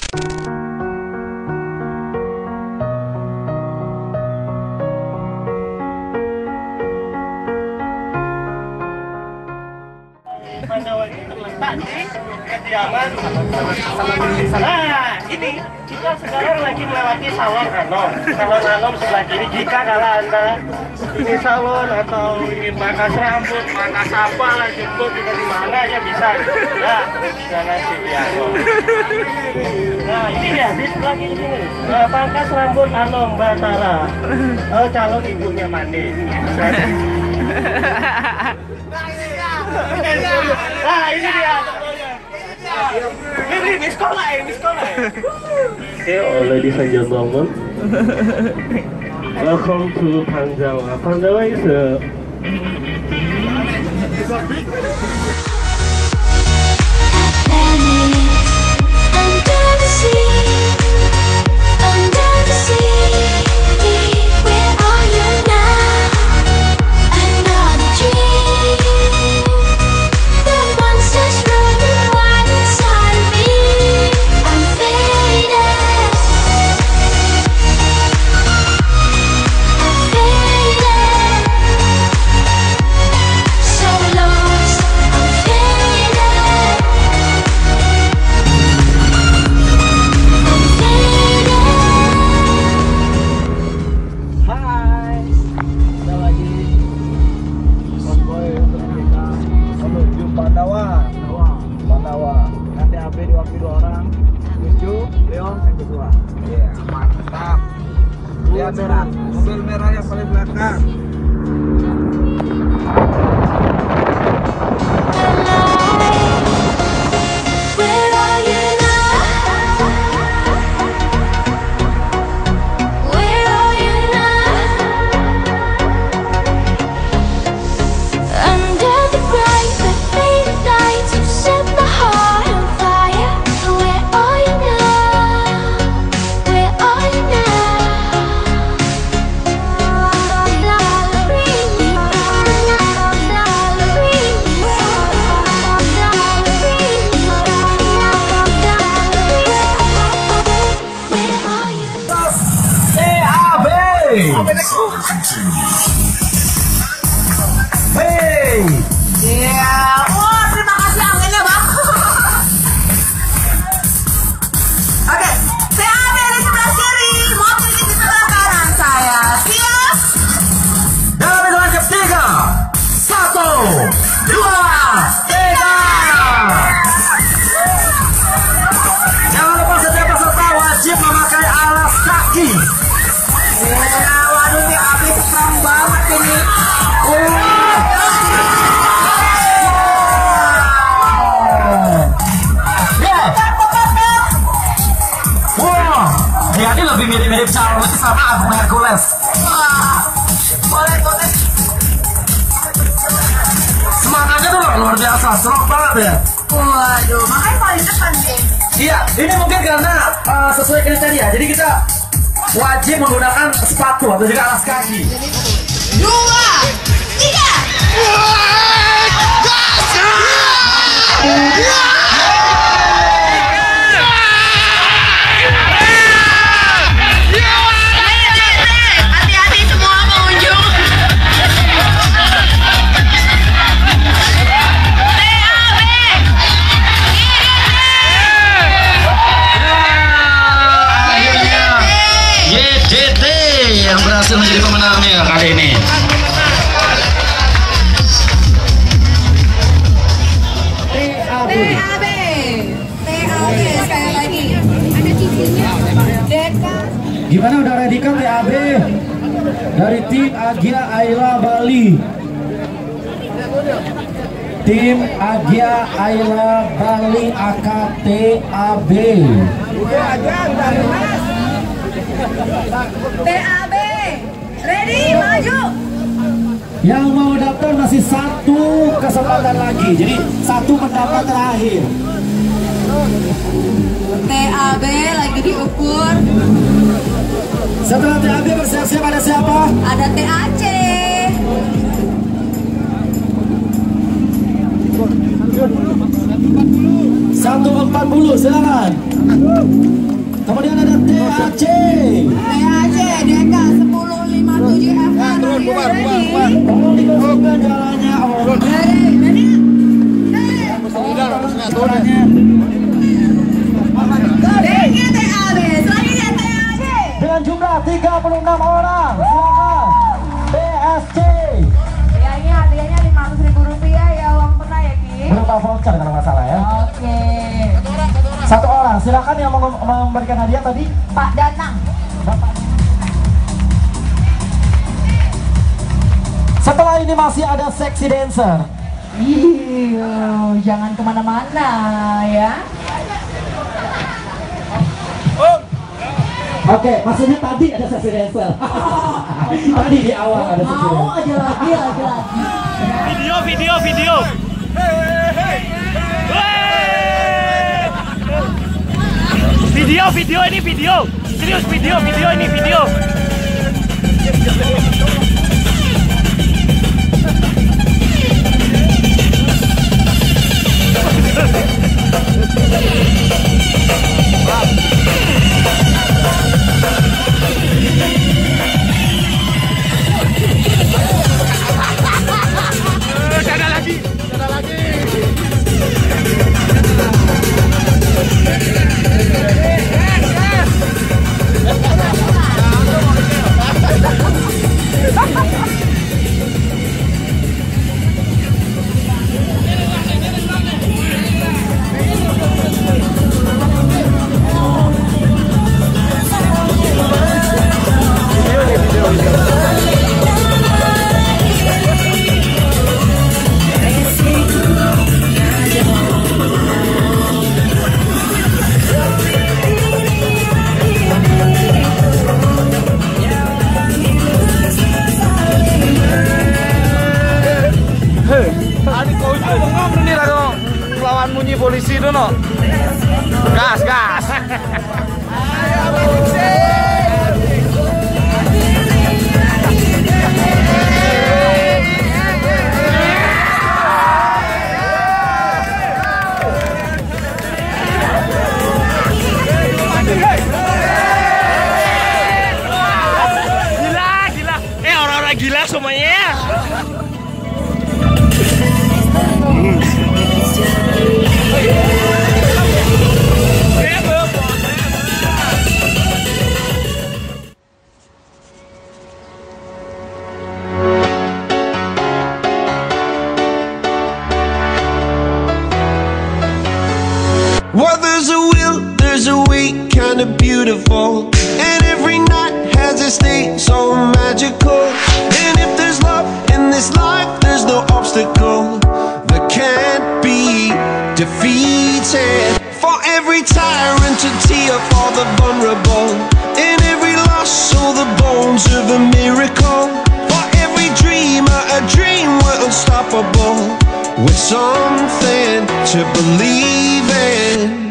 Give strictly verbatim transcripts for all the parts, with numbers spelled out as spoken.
Pandawa ini terletak di kediaman. Nah, ini kita sekarang lagi melewati salon Anom. Salon Anom sebelah kiri. Jika kalau Anda ingin salon atau ingin pangkas rambut, pangkas apa lah, jemput juga di mana ya bisa. Nah, jangan sini Anom. Nah, ini dia di sebelah kiri ini. Nah, pangkas rambut Anom Batara. Oh, calon ibunya mandi. Nah, ini dia contohnya. Ini di sekolah ya, di sekolah ya. Okay, oh, ladies and gentlemen, welcome to Pandawa. Pandawa is a merah, mobil merah yang paling belakang. Hey, yeah, wah terima kasih anginnya bang. Oke, saya ada di sebelah kiri, mobil di sebelah kanan saya. Siap? Dalam hitungan ketiga, satu, dua, tiga. Jangan lupa setiap peserta wajib memakai alas kaki. Ya, waduh nih abis serem banget ini. Ya, ini lebih mirip-mirip Charles sama Agung Hercules. Wah, boleh boleh. Semangatnya tuh luar biasa, serok banget ya. Waduh, makanya paling depan deh. Iya, ini mungkin karena uh, sesuai kriteria, jadi kita wajib menggunakan sepatu atau juga alas kaki. Dua, tiga. Hati-hati semua pengunjung. Y D T yang berhasil menjadi pemenangnya kali ini. T A B T A B sekali lagi. Ada cincinnya. Deka. Gimana udah ready kan T A B dari tim Agia Ayla Bali? Tim Agia Ayla Bali A K T A B. T A B ready, maju. Yang mau daftar masih satu kesempatan lagi, jadi satu pendapat terakhir. T A B lagi diukur. Setelah T A B bersiap-siap ada siapa? Ada T A C. Satu satu empat puluh, silakan. Kemudian ada T A C. T A C Deka sepuluh lima puluh tujuh F K. Turun, bubar, bubar, bubar. Tolong dikosongkan jalannya. Oh, Dari, dari. Deka T A B, selanjutnya T A C. Dengan jumlah tiga puluh enam orang, silakan. T S C. Hadiahnya, hadiahnya lima ratus ribu rupiah ya, uang tunai ya Ki. Berupa voucher kalau nggak salah ya. Oke. Satu orang, silakan yang mau memberikan hadiah tadi. Pak Danang. Bapak. Setelah ini masih ada sexy dancer. Iya, jangan kemana-mana ya. Oke, maksudnya tadi ada sexy dancer. Tadi di awal ada sexy dancer. Mau aja lagi, aja lagi. Video, video, video. Video, video ini video. Serius video, video ini video. Ada lagi, ada lagi. Polisi itu no, gas gas. Gila gila, eh orang-orang gila semuanya. Well, there's a will, there's a way, kinda beautiful. And every night has its day, so magical. And if there's love in this life, there's no obstacle that can't be defeated. For every tyrant, a tear for the vulnerable. In every loss, all the bones of a miracle. For every dreamer, a dream we're unstoppable. With something to believe in.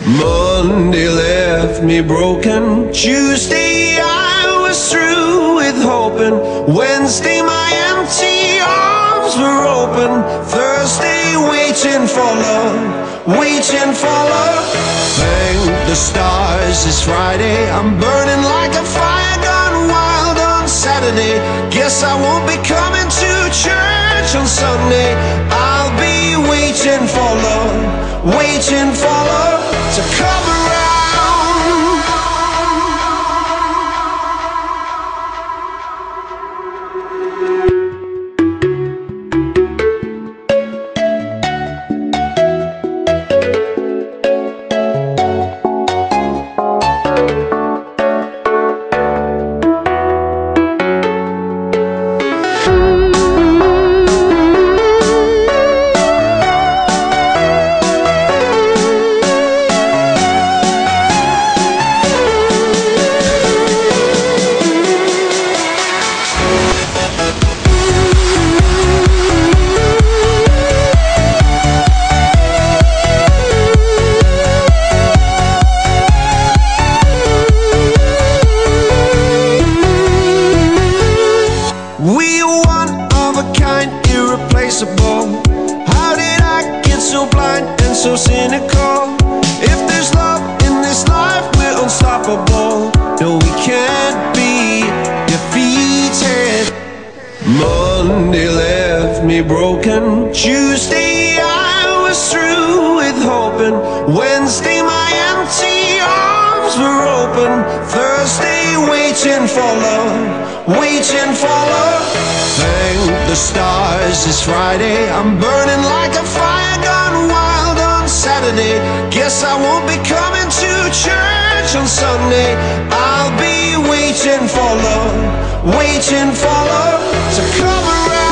Monday left me broken. Tuesday I was through with hoping. Wednesday my empty arms were open. Thursday waiting for love, waiting for love. Thank the stars it's Friday. I'm burning like a fire gone wild on Saturday. Guess I won't be coming to church on Sunday. I'll be waiting for love, waiting for love to come around. How did I get so blind and so cynical? American. Tuesday I was through with hoping. Wednesday my empty arms were open. Thursday waiting for love, waiting for love. Thank the stars it's Friday. I'm burning like a fire gone wild on Saturday. Guess I won't be coming to church on Sunday. I'll be waiting for love, waiting for love to come around.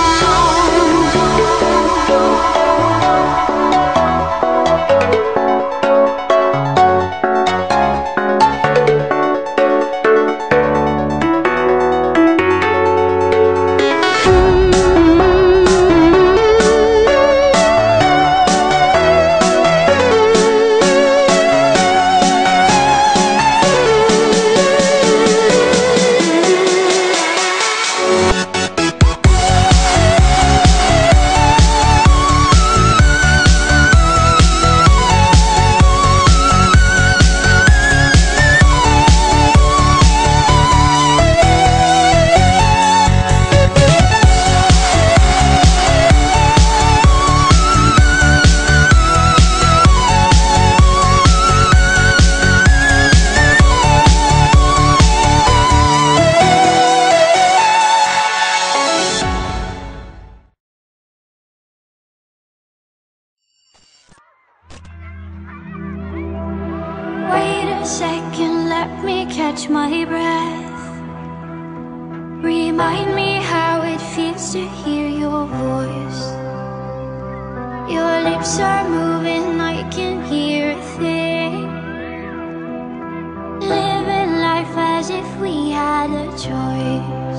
Second, let me catch my breath. Remind me how it feels to hear your voice. Your lips are moving, I can hear a thing. Living life as if we had a choice.